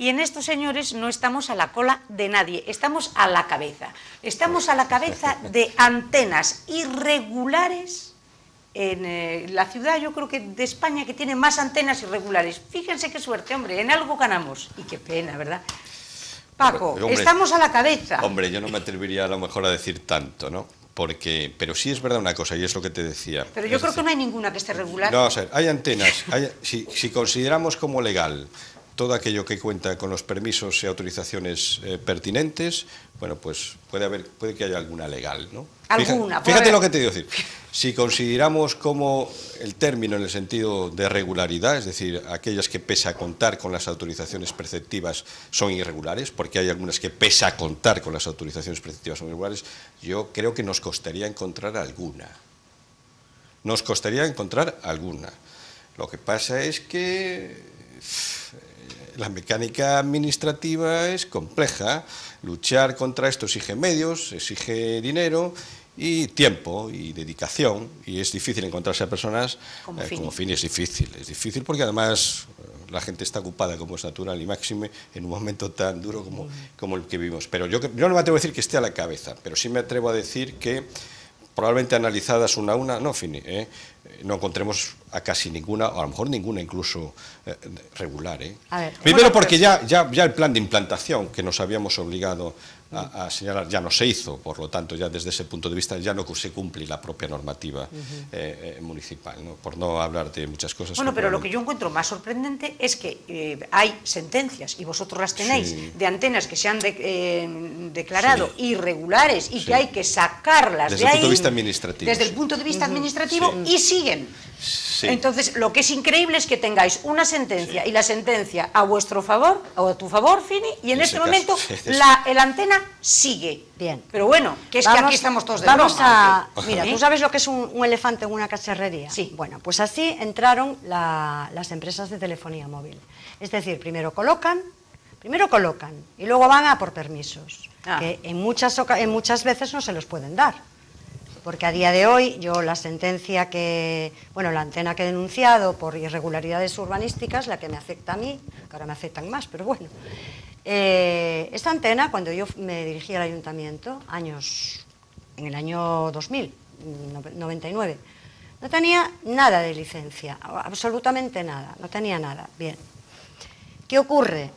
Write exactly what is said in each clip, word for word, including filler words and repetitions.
Y en estos señores no estamos a la cola de nadie, estamos a la cabeza. Estamos a la cabeza de antenas irregulares en eh, la ciudad, yo creo que de España, que tiene más antenas irregulares. Fíjense qué suerte, hombre, en algo ganamos. Y qué pena, ¿verdad? Paco, hombre, estamos a la cabeza. Hombre, yo no me atrevería a lo mejor a decir tanto, ¿no? Porque, pero sí es verdad una cosa, y es lo que te decía. Pero yo es creo decir, que no hay ninguna que esté regular. No, o sea, hay antenas. Hay, si, si consideramos como legal todo aquello que cuenta con los permisos y autorizaciones eh, pertinentes, bueno, pues puede haber, puede que haya alguna legal, ¿no? Alguna. Fíjate, fíjate lo que te digo decir. Si consideramos como el término en el sentido de regularidad, es decir, aquellas que pese a contar con las autorizaciones preceptivas son irregulares, porque hay algunas que pese a contar con las autorizaciones preceptivas son irregulares, yo creo que nos costaría encontrar alguna. Nos costaría encontrar alguna. Lo que pasa es que la mecánica administrativa es compleja. Luchar contra esto exige medios, exige dinero y tiempo y dedicación, y es difícil encontrarse a personas como, eh, como Fini. Es difícil, es difícil porque además eh, la gente está ocupada, como es natural y máxime, en un momento tan duro como, como el que vivimos. Pero yo, yo no me atrevo a decir que esté a la cabeza, pero sí me atrevo a decir que probablemente analizadas una a una, no, Fini, eh, no encontremos a casi ninguna, o a lo mejor ninguna incluso eh, regular. Eh. A ver, Primero porque ya, ya, ya el plan de implantación que nos habíamos obligado a, a señalar ya no se hizo, por lo tanto ya desde ese punto de vista ya no se cumple la propia normativa uh-huh. eh, eh, municipal, ¿no? Por no hablar de muchas cosas. Bueno, pero lo que yo encuentro más sorprendente es que eh, hay sentencias, y vosotros las tenéis, sí, de antenas que se han de, eh, declarado sí. irregulares y sí. que hay que sacarlas desde de ahí. Desde el punto de vista administrativo. Desde sí. el punto de vista uh-huh. administrativo sí. y siguen. Sí. Entonces, lo que es increíble es que tengáis una sentencia sí. y la sentencia a vuestro favor, o a tu favor, Fini, y en, en este momento caso, sí, la, la antena sigue. Bien. Pero bueno, que es vamos, que aquí estamos todos de vamos broma. A, mira, ¿tú sabes lo que es un, un elefante en una cacharrería? Sí. Bueno, pues así entraron la, las empresas de telefonía móvil. Es decir, primero colocan, primero colocan y luego van a por permisos, ah. que en muchas, en muchas veces no se los pueden dar. Porque a día de hoy, yo la sentencia que, bueno, la antena que he denunciado por irregularidades urbanísticas, la que me afecta a mí, que ahora me afectan más, pero bueno, eh, esta antena, cuando yo me dirigí al ayuntamiento, años, en el año dos mil, noventa y nueve, no tenía nada de licencia, absolutamente nada, no tenía nada. Bien, ¿qué ocurre?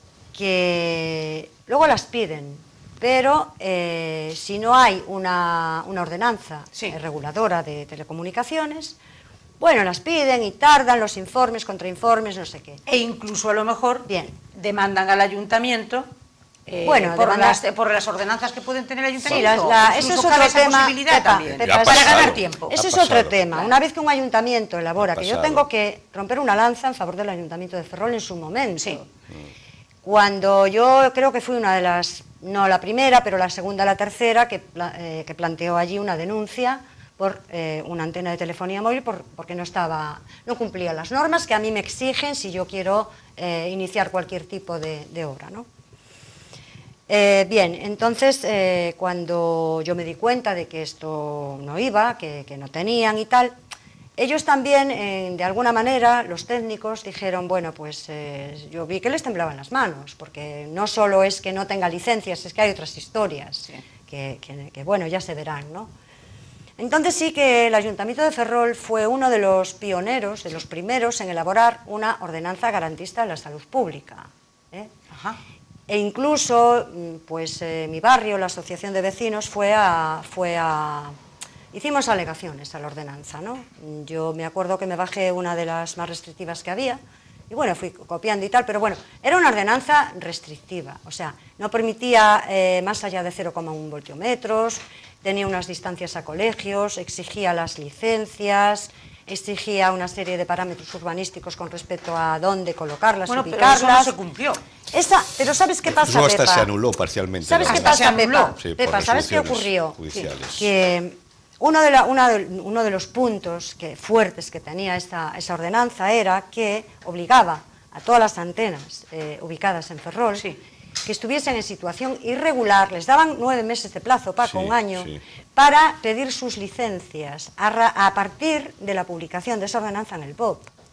Que luego las piden. Pero eh, si no hay una, una ordenanza sí. eh, reguladora de telecomunicaciones, bueno, las piden y tardan los informes, contrainformes, no sé qué. E incluso a lo mejor Bien. demandan al ayuntamiento eh, bueno, por, demanda... las, por las ordenanzas que pueden tener el ayuntamiento. Sí, la, la, eso es otro tema, Pepa, también, Pepa, para ganar tiempo. Eso es otro tema. Una vez que un ayuntamiento elabora, que yo tengo que romper una lanza en favor del ayuntamiento de Ferrol en su momento. Sí. Cuando yo creo que fui una de las... no la primera, pero la segunda, la tercera, que, eh, que planteó allí una denuncia por eh, una antena de telefonía móvil por, porque no estaba, no cumplía las normas que a mí me exigen si yo quiero eh, iniciar cualquier tipo de, de obra, ¿no? Eh, bien, entonces eh, cuando yo me di cuenta de que esto no iba, que, que no tenían y tal, ellos también, eh, de alguna manera, los técnicos dijeron, bueno, pues eh, yo vi que les temblaban las manos, porque no solo es que no tenga licencias, es que hay otras historias, sí. que, que, que, bueno, ya se verán, ¿no? Entonces sí que el Ayuntamiento de Ferrol fue uno de los pioneros, de los primeros en elaborar una ordenanza garantista de la salud pública, ¿eh? Ajá. E incluso, pues eh, mi barrio, la Asociación de Vecinos, fue a... Fue a hicimos alegaciones a la ordenanza, ¿no? Yo me acuerdo que me bajé una de las más restrictivas que había, y bueno, fui copiando y tal, pero bueno, era una ordenanza restrictiva, o sea, no permitía eh, más allá de cero coma uno voltiómetros, tenía unas distancias a colegios, exigía las licencias, exigía una serie de parámetros urbanísticos con respecto a dónde colocarlas, bueno, ubicarlas. Pero eso no se cumplió. Esa, pero ¿sabes qué pasa, Luego hasta Pepa? se anuló parcialmente. ¿Sabes ¿no? qué pasa, Pepa? Sí, Pepa, ¿sabes qué ocurrió? Judiciales. Que uno de, la, una de, uno de los puntos que, fuertes que tenía esta, esa ordenanza era que obligaba a todas las antenas eh, ubicadas en Ferrol sí. que estuviesen en situación irregular, les daban nueve meses de plazo, Paco, sí, un año, sí. para pedir sus licencias a, a partir de la publicación de esa ordenanza en el B O P.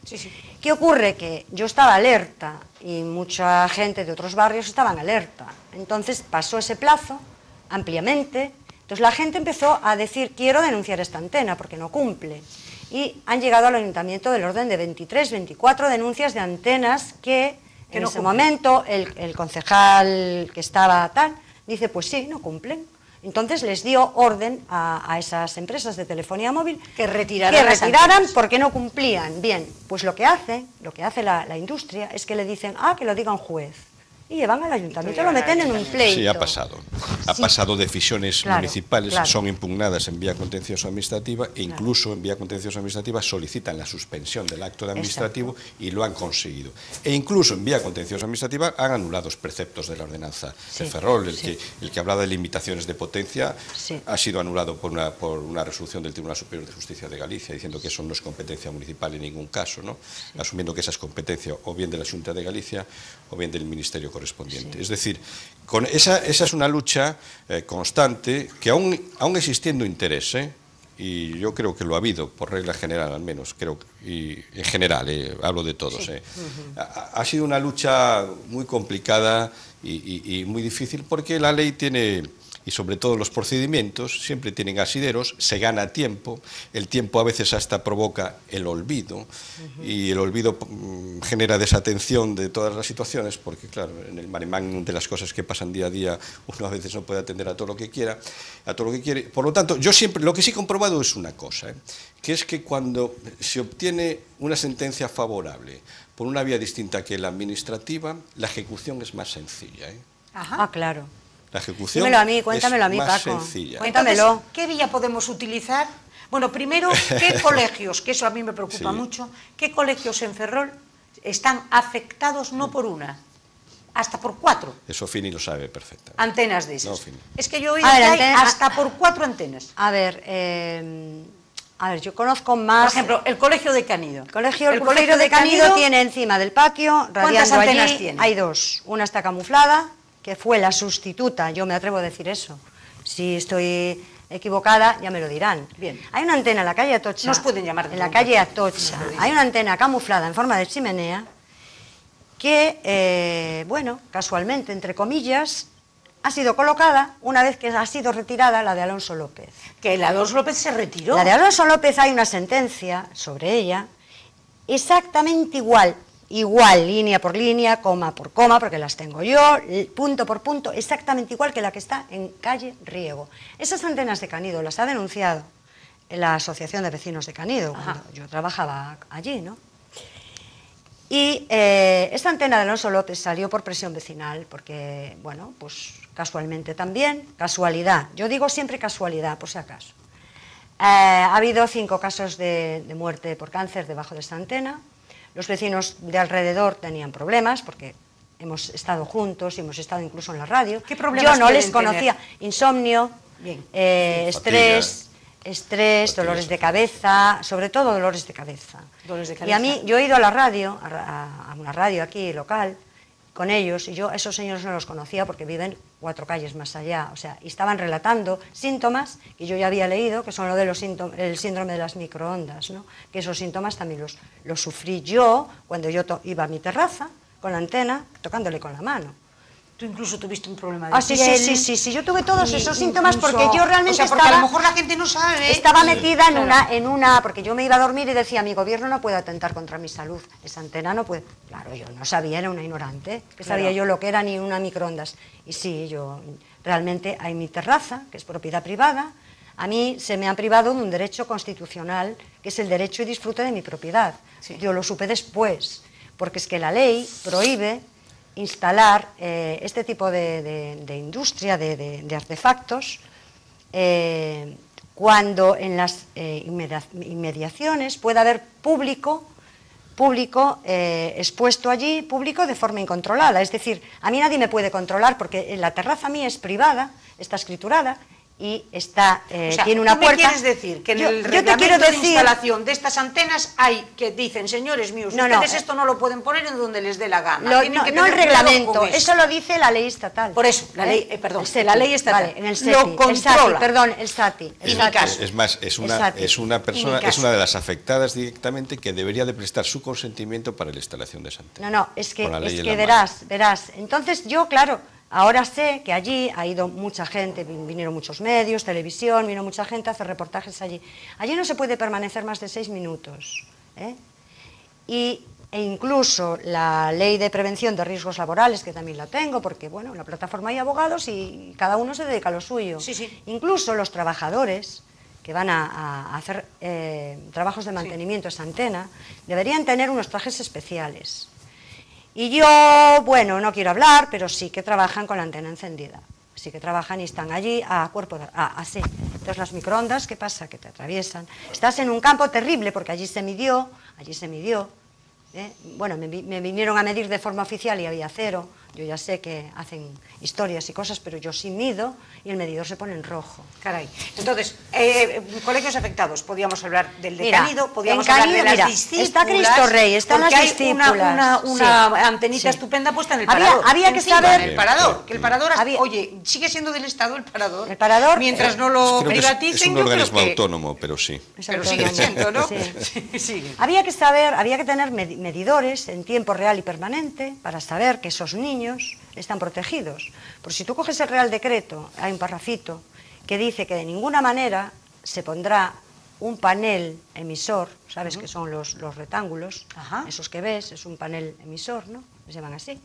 Sí, sí. ¿Qué ocurre? Que yo estaba alerta y mucha gente de otros barrios estaban alerta. Entonces pasó ese plazo ampliamente. Entonces la gente empezó a decir, quiero denunciar esta antena porque no cumple. Y han llegado al ayuntamiento del orden de veintitrés, veinticuatro denuncias de antenas que, que en no ese cumplen. momento el, el concejal que estaba tal, dice, pues sí, no cumplen. Entonces les dio orden a, a esas empresas de telefonía móvil que retiraran, que retiraran porque no cumplían. Bien, pues lo que hace, lo que hace la, la industria es que le dicen, ah, que lo diga un juez. Y llevan al ayuntamiento, lo meten en un pleito. Sí, ha pasado. Ha sí. pasado decisiones claro, municipales, claro. son impugnadas en vía contencioso administrativa e incluso claro. en vía contencioso administrativa solicitan la suspensión del acto administrativo Exacto. y lo han conseguido. E incluso en vía contencioso administrativa han anulado los preceptos de la ordenanza sí. de Ferrol, el, sí. que, el que hablaba de limitaciones de potencia sí. ha sido anulado por una, por una resolución del Tribunal Superior de Justicia de Galicia, diciendo que eso no es competencia municipal en ningún caso, ¿no? Sí. asumiendo que esa es competencia o bien de la Xunta de Galicia o bien del Ministerio correspondiente. Sí. Es decir, con esa, esa es una lucha eh, constante que aún, aún existiendo interés, ¿eh? y yo creo que lo ha habido, por regla general al menos, creo, y en general, eh, hablo de todos, sí. eh. uh-huh. ha, ha sido una lucha muy complicada y, y, y muy difícil porque la ley tiene... y sobre todo los procedimientos siempre tienen asideros, se gana tiempo, el tiempo a veces hasta provoca el olvido uh-huh. y el olvido mm, genera desatención de todas las situaciones porque claro, en el maremán de las cosas que pasan día a día uno a veces no puede atender a todo lo que quiera, a todo lo que quiere, por lo tanto yo siempre, lo que sí he comprobado es una cosa, ¿eh? que es que cuando se obtiene una sentencia favorable por una vía distinta que la administrativa, la ejecución es más sencilla. ¿eh? Ajá. Ah, claro. La ejecución Dímelo a mí, cuéntamelo es a mí, más Paco. sencilla. Cuéntamelo. Entonces, ¿qué vía podemos utilizar? Bueno, primero, ¿qué colegios, que eso a mí me preocupa sí. mucho, qué colegios en Ferrol están afectados no por una, hasta por cuatro? Eso Fini lo sabe perfectamente. Antenas de esas. No, Fini. Es que yo he oído que hay hasta por cuatro antenas. A ver, eh, a ver, yo conozco más... Por ejemplo, el colegio de Canido. El colegio, el el colegio de Canido, Canido tiene encima del patio, ¿cuántas antenas allí, tiene? Hay dos. Una está camuflada, que fue la sustituta, yo me atrevo a decir eso. Si estoy equivocada, ya me lo dirán. Bien. Hay una antena en la calle Atocha. Nos pueden llamar. En la calle Atocha. No hay una antena camuflada en forma de chimenea que, eh, bueno, casualmente, entre comillas, ha sido colocada una vez que ha sido retirada la de Alonso López. Que la de Alonso López se retiró. La de Alonso López hay una sentencia sobre ella exactamente igual. Igual, línea por línea, coma por coma, porque las tengo yo, punto por punto, exactamente igual que la que está en calle Riego. Esas antenas de Canido las ha denunciado la Asociación de Vecinos de Canido, Ajá. cuando yo trabajaba allí, ¿no? Y eh, esta antena de Alonso López salió por presión vecinal, porque, bueno, pues casualmente también, casualidad, yo digo siempre casualidad, por si acaso. Eh, ha habido cinco casos de, de muerte por cáncer debajo de esta antena. Los vecinos de alrededor tenían problemas porque hemos estado juntos y hemos estado incluso en la radio. ¿Qué problemas Yo no les tener? conocía. Insomnio, eh, estrés, estrés, Fatiga. dolores de cabeza, sobre todo dolores de cabeza. Dolores de cabeza. Y a mí, yo he ido a la radio, a, a una radio aquí local, con ellos, y yo a esos señores no los conocía porque viven cuatro calles más allá, o sea, y estaban relatando síntomas que yo ya había leído, que son lo del síndrome de las microondas, ¿no? Que esos síntomas también los, los sufrí yo cuando yo iba a mi terraza con la antena, tocándole con la mano. Tú incluso tuviste un problema de ah, sí, piel. sí, sí, sí, sí, yo tuve todos y esos síntomas porque yo realmente o sea, porque estaba... a lo mejor la gente no sabe. Estaba metida en, claro. una, en una... Porque yo me iba a dormir y decía, mi gobierno no puede atentar contra mi salud, esa antena no puede... Claro, yo no sabía, era una ignorante, que claro. sabía yo lo que era ni una microondas. Y sí, yo realmente hay mi terraza, que es propiedad privada, a mí se me ha privado de un derecho constitucional, que es el derecho y disfrute de mi propiedad. Sí. Yo lo supe después, porque es que la ley prohíbe instalar eh, este tipo de, de, de industria, de, de, de artefactos, eh, cuando en las eh, inmediaciones pueda haber público, público eh, expuesto allí, público de forma incontrolada. Es decir, a mí nadie me puede controlar porque la terraza mía es privada, está escriturada, y está, eh, o sea, tiene una ¿tú me puerta. quieres decir que en yo, el yo reglamento te quiero de decir, instalación de estas antenas hay que dicen, señores míos, no, ustedes no, esto no lo pueden poner en donde les dé la gana? Lo, Tienen no, que no el tener cuidado reglamento, con eso lo dice la ley estatal. Por eso, la ley, eh, perdón, la ley estatal vale, en el SETI, lo el controla. SATI, perdón, el SATI. El Y SATI. mi caso. Es más, es una, es una persona, es una de las afectadas directamente que debería de prestar su consentimiento para la instalación de esa antena. No, no, es que, Con la ley es en que la verás, mano. verás. Entonces yo, claro, ahora sé que allí ha ido mucha gente, vin- vinieron muchos medios, televisión, vino mucha gente a hacer reportajes allí. Allí no se puede permanecer más de seis minutos. ¿eh? Y, e incluso la ley de prevención de riesgos laborales, que también la tengo, porque bueno, en la plataforma hay abogados y cada uno se dedica a lo suyo. Sí, sí. Incluso los trabajadores que van a, a hacer eh, trabajos de mantenimiento de esa antena, deberían tener unos trajes especiales. Y yo, bueno, no quiero hablar, pero sí que trabajan con la antena encendida. Sí que trabajan y están allí a cuerpo, de, a, así. Entonces las microondas, ¿qué pasa? Que te atraviesan. Estás en un campo terrible porque allí se midió, allí se midió. ¿eh? Bueno, me, me vinieron a medir de forma oficial y había cero. Yo ya sé que hacen historias y cosas, pero yo sí mido y el medidor se pone en rojo. Caray. Entonces, eh, colegios afectados, podíamos hablar del de Mira, Cánido, podíamos en hablar Cánido, de las mira, discípulas. está Cristo Rey, están porque las hay una, discípulas, una, una sí, antenita sí. estupenda puesta en el Había- parador. había que encima, saber- en el parador, Sí, que el parador, hasta- había- oye, sigue siendo del Estado el parador. El parador, Mientras eh, no lo Creo que es- privaticen, es un yo creo organismo que- autónomo, pero sí. Es Pero autónomo. sigue siendo, ¿no? Sí. Sí, sigue. Había que saber, había que tener med- medidores en tiempo real y permanente para saber que esos niños están protegidos. Por si tú coges el Real Decreto, hay un parrafito que dice que de ninguna manera se pondrá un panel emisor, ¿sabes? Uh-huh. Que son los, los rectángulos, Ajá. esos que ves, es un panel emisor, ¿no? Se llaman así.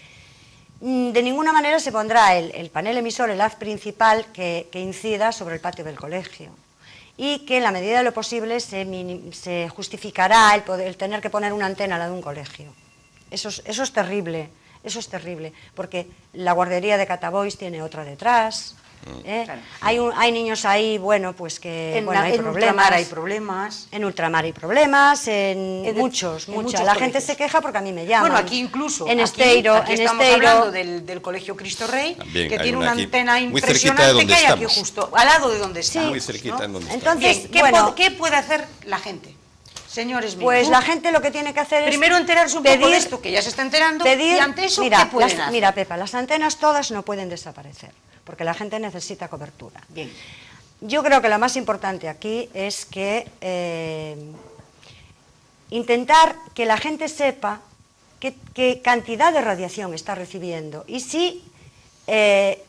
De ninguna manera se pondrá el, el panel emisor, el haz principal que, que incida sobre el patio del colegio. Y que en la medida de lo posible se, minim, se justificará el, poder, el tener que poner una antena a la de un colegio. Eso es, eso es terrible, eso es terrible, porque la guardería de Catabois tiene otra detrás. ¿eh? Claro. Hay, un, hay niños ahí, bueno, pues que en, bueno, la, hay en problemas. Ultramar hay problemas. En Ultramar hay problemas, en, en muchos, en muchos. muchos la colegios. gente se queja porque a mí me llaman. Bueno, aquí incluso. En aquí, Esteiro, aquí en estamos Esteiro, hablando del, del Colegio Cristo Rey, También que hay tiene una una aquí, antena muy cerquita impresionante de donde que hay aquí estamos. justo, al lado de donde Sí. estamos. Muy cerquita ¿no? en donde Entonces, Bien, ¿qué, bueno, ¿qué puede hacer la gente? Señores míos. Pues ¿tú? la gente lo que tiene que hacer es primero enterarse un pedir, poco de esto, que ya se está enterando, pedir, y ante eso, mira, ¿qué pueden las, hacer? Mira, Pepa, las antenas todas no pueden desaparecer, porque la gente necesita cobertura. Bien. Yo creo que lo más importante aquí es que eh, intentar que la gente sepa qué, qué cantidad de radiación está recibiendo y si... Eh,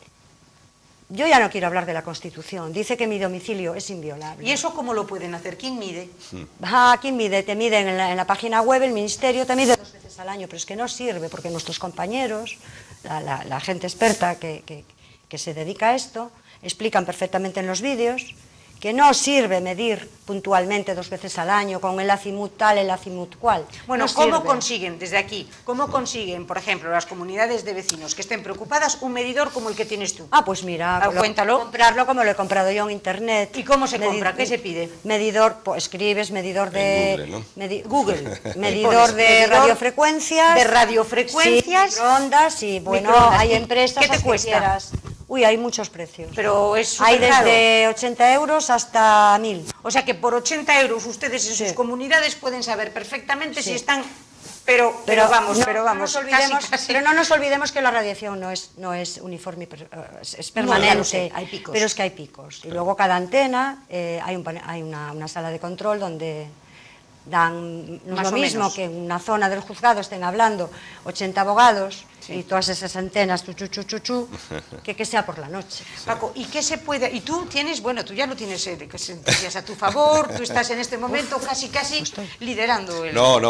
yo ya no quiero hablar de la Constitución, dice que mi domicilio es inviolable. ¿Y eso cómo lo pueden hacer? ¿Quién mide? Ah, ¿quién mide? Te miden en la, en la página web, el Ministerio te mide dos veces al año, pero es que no sirve, porque nuestros compañeros, la, la, la gente experta que, que, que se dedica a esto, explican perfectamente en los vídeos que no sirve medir puntualmente dos veces al año con el azimut tal, el azimut cual. Bueno, no ¿cómo sirve. consiguen, desde aquí, cómo consiguen, por ejemplo, las comunidades de vecinos que estén preocupadas, un medidor como el que tienes tú? Ah, pues mira, Ah, lo- cuéntalo. comprarlo como lo he comprado yo en internet. ¿Y cómo se Medi- compra? ¿Qué se pide? Medidor, pues escribes medidor de... En Google, ¿no? medi- Google, Y medidor pones de medidor radiofrecuencias. de radiofrecuencias. Sí, microondas y bueno, Microondas. hay ¿Y empresas qué te las que cuesta? quieras. Uy, hay muchos precios. Pero es Hay supercaro. desde ochenta euros hasta mil. O sea que por ochenta euros ustedes en sus Sí. comunidades pueden saber perfectamente Sí. si están... Pero, pero, vamos, no, pero no vamos, nos olvidemos, casi, casi. pero no nos olvidemos que la radiación no es, no es uniforme, per- eh, es, es No, ya permanente, lo sé, hay picos. pero es que hay picos. Y luego cada antena, eh, hay, un, pane- hay una, una sala de control donde dan, no es Más lo o mismo menos. que en una zona del juzgado estén hablando ochenta abogados Sí. y todas esas antenas, chu, chu, chu, chu, chu, que, que sea por la noche. Paco, ¿y qué se puede...? Y tú tienes, bueno, tú ya lo tienes eh, que sentencias a tu favor, tú estás en este momento casi, casi liderando el... No, no.